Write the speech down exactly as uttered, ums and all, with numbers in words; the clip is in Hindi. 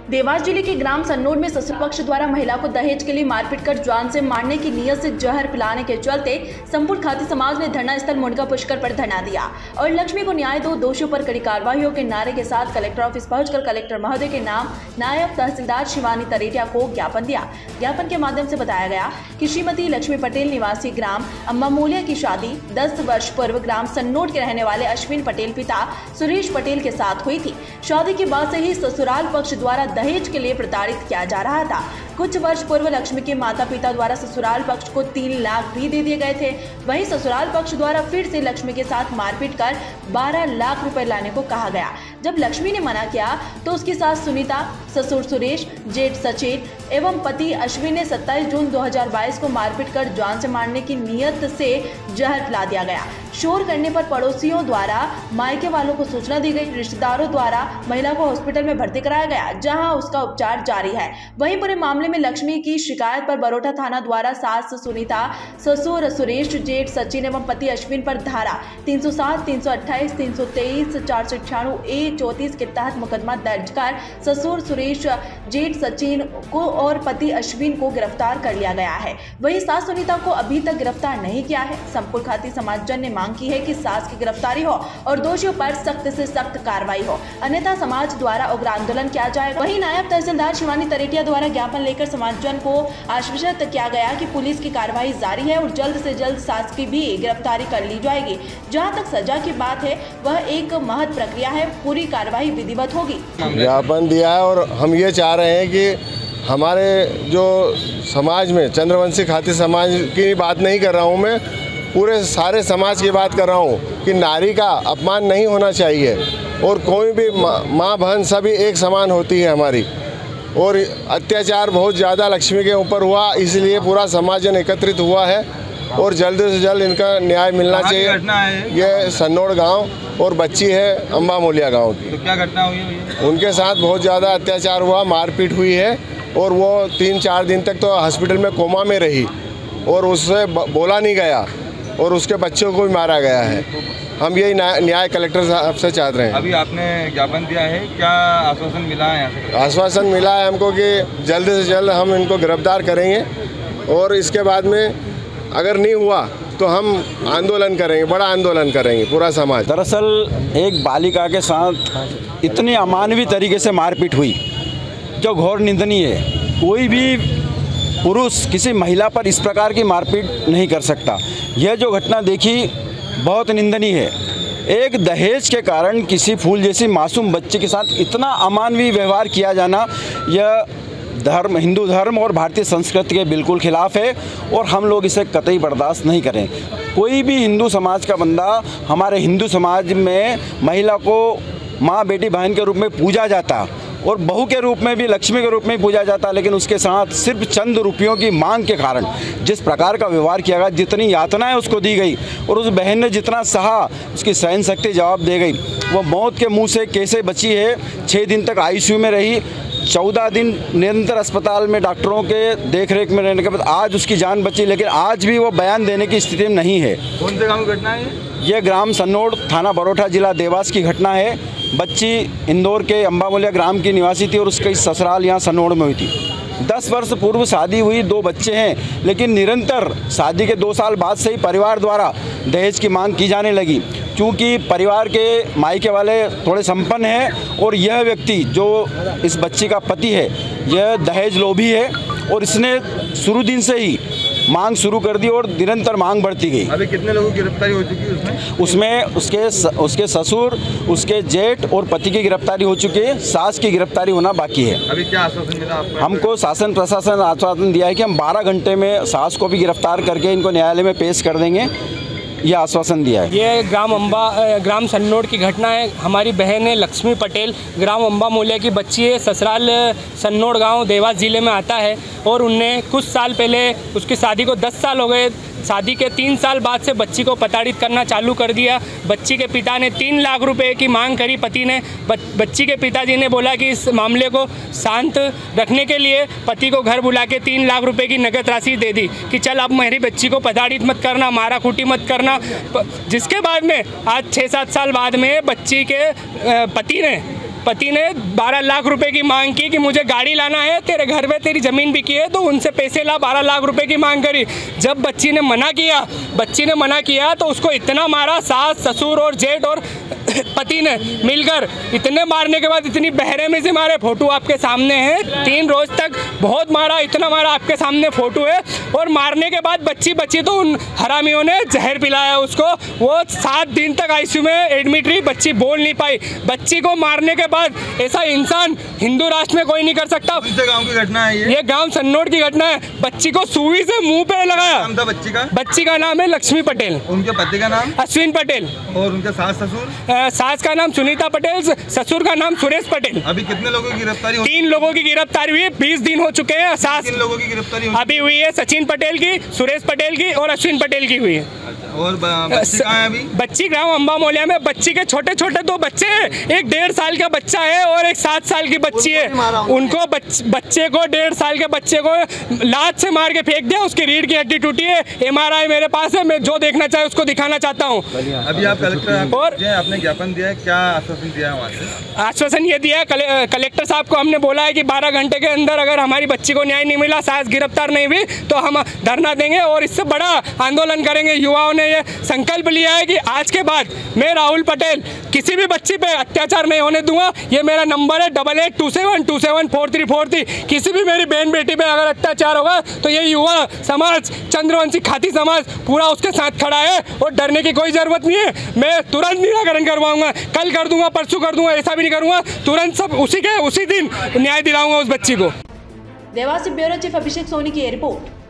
देवास जिले के ग्राम सन्नोड में ससुर पक्ष द्वारा महिला को दहेज के लिए मारपीट कर जान से मारने की नियत से जहर पिलाने के चलते संपूर्ण खाती समाज ने धरना स्थल मुनगा पुष्कर पर धरना दिया और लक्ष्मी को न्याय दो, दोषियों पर कड़ी कार्रवाई के नारे के साथ कलेक्टर ऑफिस पहुंचकर कलेक्टर महोदय के नाम नायब तहसीलदार शिवानी तरेटिया को ज्ञापन दिया। ज्ञापन के माध्यम से बताया गया कि श्रीमती लक्ष्मी पटेल निवासी ग्राम अम्बामूलिया की शादी दस वर्ष पूर्व ग्राम सन्नोड के रहने वाले अश्विन पटेल पिता सुरेश पटेल के साथ हुई थी। शादी के बाद से ही ससुराल पक्ष द्वारा दहेज के लिए प्रताड़ित किया जा रहा था। कुछ वर्ष पूर्व लक्ष्मी के माता पिता द्वारा ससुराल पक्ष को तीन लाख भी दे दिए गए थे। वहीं ससुराल पक्ष द्वारा फिर से लक्ष्मी के साथ मारपीट कर बारह लाख रुपए लाने को कहा गया। जब लक्ष्मी ने मना किया तो उसकी सास सुनीता, ससुर सुरेश, जेठ सचिन एवं पति अश्विन ने सत्ताईस जून दो हज़ार बाईस को मारपीट कर जान से मारने की नियत से जहर पिला दिया गया। शोर करने पर पड़ोसियों द्वारा मायके वालों को सूचना दी गई। रिश्तेदारों द्वारा महिला को हॉस्पिटल में भर्ती कराया गया, जहां उसका उपचार जारी है। वहीं पूरे मामले में लक्ष्मी की शिकायत पर बरोटा थाना द्वारा सास सुनीता, ससुर सुरेश, जेठ सचिन एवं पति अश्विन पर धारा तीन सौ सात, तीन सौ अट्ठाईस, तीन सौ तेईस, चार सौ इक्यानवे ए चौतीस के तहत मुकदमा दर्ज कर ससुर सुरेश, जेठ सचिन को और पति अश्विन को गिरफ्तार कर लिया गया है। वहीं सास सुनीता को अभी तक गिरफ्तार नहीं किया है। संपूर्ण खाती समाजजन ने मांग की है कि सास की गिरफ्तारी हो और दोषियों पर सख्त से सख्त कार्रवाई हो, अन्यथा समाज द्वारा उग्र आंदोलन किया जाएगा। वहीं नायब तहसीलदार शिवानी तरेटिया द्वारा ज्ञापन लेकर समाजजन को आश्वस्त किया गया कि पुलिस की कार्रवाई जारी है और जल्द से जल्द सास की भी गिरफ्तारी कर ली जाएगी। जहां तक सजा की बात है वह एक महत्व प्रक्रिया है, पूरी कार्रवाई विधिवत होगी। ज्ञापन दिया है और हम ये चाह रहे हैं कि हमारे जो समाज में चंद्रवंशी खाती समाज की बात नहीं कर रहा हूँ मैं, पूरे सारे समाज की बात कर रहा हूँ कि नारी का अपमान नहीं होना चाहिए और कोई भी माँ बहन सभी एक समान होती है हमारी। और अत्याचार बहुत ज़्यादा लक्ष्मी के ऊपर हुआ, इसलिए पूरा समाज एकत्रित हुआ है और जल्द से जल्द इनका न्याय मिलना चाहिए। ये सन्नोड गांव और बच्ची है अम्बामूलिया गांव की। तो क्या घटना हुई है? उनके साथ बहुत ज़्यादा अत्याचार हुआ, मारपीट हुई है और वो तीन चार दिन तक तो हॉस्पिटल में कोमा में रही और उससे बोला नहीं गया और उसके बच्चों को भी मारा गया है। हम यही न्याय कलेक्टर साहब से चाहते हैं। अभी आपने ज्ञापन दिया है, क्या आश्वासन मिला है यहाँ से? आश्वासन मिला है हमको कि जल्द से जल्द हम इनको गिरफ्तार करेंगे और इसके बाद में अगर नहीं हुआ तो हम आंदोलन करेंगे, बड़ा आंदोलन करेंगे पूरा समाज। दरअसल एक बालिका के साथ इतनी अमानवीय तरीके से मारपीट हुई जो घोर निंदनीय है। कोई भी पुरुष किसी महिला पर इस प्रकार की मारपीट नहीं कर सकता। यह जो घटना देखी बहुत निंदनीय है। एक दहेज के कारण किसी फूल जैसी मासूम बच्चे के साथ इतना अमानवीय व्यवहार किया जाना, यह धर्म, हिंदू धर्म और भारतीय संस्कृति के बिल्कुल खिलाफ है और हम लोग इसे कतई बर्दाश्त नहीं करें। कोई भी हिंदू समाज का बंदा, हमारे हिंदू समाज में महिला को माँ, बेटी, बहन के रूप में पूजा जाता और बहू के रूप में भी, लक्ष्मी के रूप में पूजा जाता, लेकिन उसके साथ सिर्फ चंद रुपयों की मांग के कारण जिस प्रकार का व्यवहार किया गया, जितनी यातनाएं उसको दी गई और उस बहन ने जितना सहा, उसकी सहन शक्ति जवाब दे गई। वो मौत के मुंह से कैसे बची है। छः दिन तक आईसीयू में रही, चौदह दिन निरंतर अस्पताल में डॉक्टरों के देखरेख में रहने के बाद आज उसकी जान बची, लेकिन आज भी वो बयान देने की स्थिति में नहीं है। कौन से गाँव की घटना है? ये ग्राम सन्नोड, थाना बरोटा, जिला देवास की घटना है। बच्ची इंदौर के अम्बामूलिया ग्राम की निवासी थी और उसकी ससुराल यहाँ सन्नोड में हुई थी। दस वर्ष पूर्व शादी हुई, दो बच्चे हैं, लेकिन निरंतर शादी के दो साल बाद से ही परिवार द्वारा दहेज की मांग की जाने लगी। क्योंकि परिवार के मायके वाले थोड़े संपन्न हैं और यह व्यक्ति जो इस बच्ची का पति है, यह दहेज लोभी है और इसने शुरू दिन से ही मांग शुरू कर दी और निरंतर मांग बढ़ती गई। अभी कितने लोगों की गिरफ्तारी हो चुकी है उसमें? उसमें उसके स, उसके ससुर, उसके जेठ और पति की गिरफ्तारी हो चुकी है। सास की गिरफ्तारी होना बाकी है। अभी क्या आश्वासन मिला आपको? हमको शासन प्रशासन आश्वासन दिया है कि हम बारह घंटे में सास को भी गिरफ्तार करके इनको न्यायालय में पेश कर देंगे, यह आश्वासन दिया है। ये ग्राम अम्बा ग्राम सन्नोड की घटना है। हमारी बहन है लक्ष्मी पटेल, ग्राम अम्बामूलिया की बच्ची है, ससुराल सन्नोड गांव देवास ज़िले में आता है और उनने कुछ साल पहले, उसकी शादी को दस साल हो गए, शादी के तीन साल बाद से बच्ची को प्रताड़ित करना चालू कर दिया। बच्ची के पिता ने तीन लाख रुपए की मांग करी। पति ने बच्ची के पिताजी ने बोला कि इस मामले को शांत रखने के लिए पति को घर बुला के तीन लाख रुपए की नकद राशि दे दी कि चल अब मेरी बच्ची को प्रताड़ित मत करना, मारा कूटी मत करना। जिसके बाद में आज छः सात साल बाद में बच्ची के पति ने पति ने बारह लाख रुपए की मांग की कि मुझे गाड़ी लाना है, तेरे घर में तेरी ज़मीन बिकी है तो उनसे पैसे ला, बारह लाख रुपए की मांग करी। जब बच्ची ने मना किया बच्ची ने मना किया तो उसको इतना मारा, सास ससुर और जेठ और पति ने मिलकर इतने मारने के बाद इतनी बहरे में से मारे। फोटो आपके सामने है, तीन रोज तक बहुत मारा, इतना मारा, आपके सामने फोटो है। और मारने के बाद बच्ची बच्ची तो उन हरामियों ने जहर पिलाया उसको। वो सात दिन तक आईसीयू में एडमिट रही, बच्ची बोल नहीं पाई। बच्ची को मारने के बाद ऐसा इंसान हिंदू राष्ट्र में कोई नहीं कर सकता। गाँव की घटना है ये ये गाँव सन्नोड की घटना है। बच्ची को सुई से मुंह पे लगाया। नाम था बच्ची का? बच्ची का नाम है लक्ष्मी पटेल। उनके पति का नाम? अश्विन पटेल। और उनके सास ससुर? सास का नाम सुनीता पटेल, ससुर का नाम सुरेश पटेल। अभी कितने लोगों की गिरफ्तारी हुई? तीन लोगों की गिरफ्तारी हुई है, बीस दिन हो चुके हैं। सास तीन लोगों की गिरफ्तारी हुई अभी हुई है, सचिन पटेल की, सुरेश पटेल की और अश्विन पटेल की हुई है। और बच्ची कहाँ है अभी? बच्ची ग्राम अम्बा मोलिया में। बच्ची के छोटे छोटे दो बच्चे हैं, एक डेढ़ साल का बच्चा है और एक सात साल की बच्ची है। उनको बच, बच्चे को डेढ़ साल के बच्चे को लात से मार के फेंक दिया, उसकी रीढ़ की हड्डी टूटी है। एमआरआई मेरे पास है, मैं जो देखना चाहे उसको दिखाना चाहता हूँ। अभी आप कलेक्टर और आपने ज्ञापन दिया है, क्या आश्वासन दिया है वहाँ से? आश्वासन ये दिया है कले, कलेक्टर साहब को हमने बोला है कि बारह घंटे के अंदर अगर हमारी बच्ची को न्याय नहीं मिला, सास गिरफ्तार नहीं हुई तो हम धरना देंगे और इससे बड़ा आंदोलन करेंगे। युवाओं ने ये संकल्प लिया है कि आज के बाद मैं राहुल पटेल किसी भी बच्ची पे अत्याचार नहीं होने दूंगा। ये मेरा नंबर है double eight two seven two seven four three four three. किसी भी मेरी बहन बेटी पे अगर अत्याचार होगा तो ये युवा समाज, चंद्रवंशी खाती समाज पूरा उसके साथ खड़ा है और डरने की कोई ज़रूरत नहीं है। मैं तुरंत निराकरण करवाऊंगा, कल कर दूंगा, परसों कर दूंगा, ऐसा भी नहीं करूंगा। तुरंत सब उसी के उसी दिन न्याय दिलाऊंगा उस बच्ची को। देवास से ब्यूरो चीफ अभिषेक सोनी की रिपोर्ट।